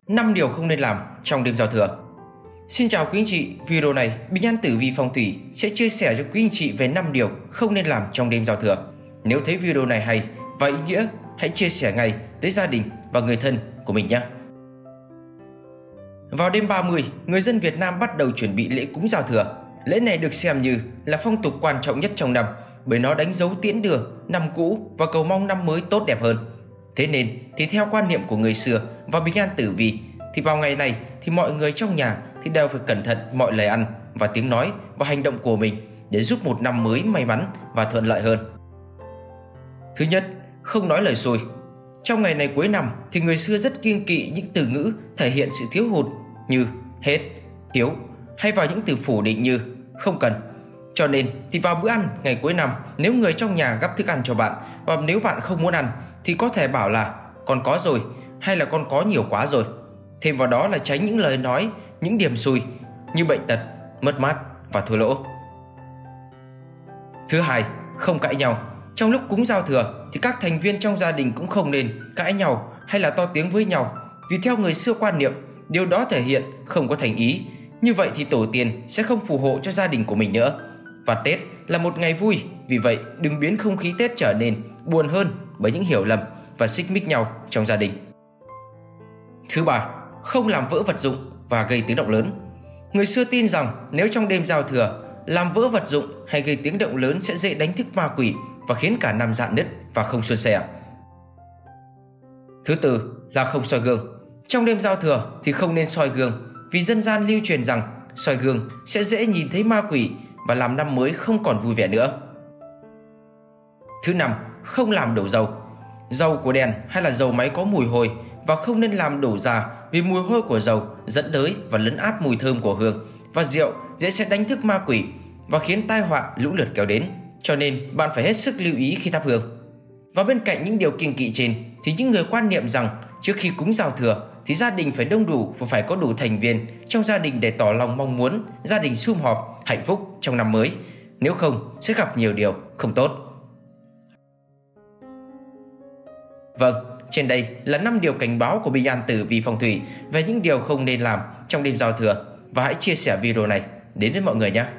5 điều không nên làm trong đêm giao thừa. Xin chào quý anh chị, video này Bình An Tử Vi Phong Thủy sẽ chia sẻ cho quý anh chị về 5 điều không nên làm trong đêm giao thừa. Nếu thấy video này hay và ý nghĩa, hãy chia sẻ ngay tới gia đình và người thân của mình nhé. Vào đêm 30, người dân Việt Nam bắt đầu chuẩn bị lễ cúng giao thừa. Lễ này được xem như là phong tục quan trọng nhất trong năm, bởi nó đánh dấu tiễn đưa năm cũ và cầu mong năm mới tốt đẹp hơn. Thế nên thì theo quan niệm của người xưa và Bình An Tử Vi thì vào ngày này thì mọi người trong nhà thì đều phải cẩn thận mọi lời ăn và tiếng nói và hành động của mình để giúp một năm mới may mắn và thuận lợi hơn. Thứ nhất, không nói lời xôi. Trong ngày này cuối năm thì người xưa rất kiêng kỵ những từ ngữ thể hiện sự thiếu hụt như hết, thiếu hay vào những từ phủ định như không cần. Cho nên thì vào bữa ăn ngày cuối năm, nếu người trong nhà gắp thức ăn cho bạn và nếu bạn không muốn ăn thì có thể bảo là con có rồi hay là con có nhiều quá rồi. Thêm vào đó là tránh những lời nói, những điểm xui như bệnh tật, mất mát và thua lỗ. Thứ hai, không cãi nhau. Trong lúc cúng giao thừa thì các thành viên trong gia đình cũng không nên cãi nhau hay là to tiếng với nhau, vì theo người xưa quan niệm điều đó thể hiện không có thành ý. Như vậy thì tổ tiên sẽ không phù hộ cho gia đình của mình nữa. Và Tết là một ngày vui, vì vậy đừng biến không khí Tết trở nên buồn hơn bởi những hiểu lầm và xích mích nhau trong gia đình. Thứ ba, không làm vỡ vật dụng và gây tiếng động lớn. Người xưa tin rằng nếu trong đêm giao thừa làm vỡ vật dụng hay gây tiếng động lớn sẽ dễ đánh thức ma quỷ và khiến cả năm rạn nứt và không suôn sẻ. Thứ tư là không soi gương. Trong đêm giao thừa thì không nên soi gương, vì dân gian lưu truyền rằng soi gương sẽ dễ nhìn thấy ma quỷ và làm năm mới không còn vui vẻ nữa. Thứ năm, không làm đổ dầu. Dầu của đèn hay là dầu máy có mùi hôi và không nên làm đổ ra, vì mùi hôi của dầu dẫn tới và lấn át mùi thơm của hương và rượu dễ sẽ đánh thức ma quỷ và khiến tai họa lũ lượt kéo đến. Cho nên bạn phải hết sức lưu ý khi thắp hương. Và bên cạnh những điều kiêng kỵ trên thì những người quan niệm rằng trước khi cúng giao thừa thì gia đình phải đông đủ và phải có đủ thành viên trong gia đình để tỏ lòng mong muốn gia đình sum họp hạnh phúc trong năm mới. Nếu không sẽ gặp nhiều điều không tốt. Vâng, trên đây là 5 điều cảnh báo của Bình An Tử Vi Phong Thủy về những điều không nên làm trong đêm giao thừa, và hãy chia sẻ video này đến với mọi người nhé.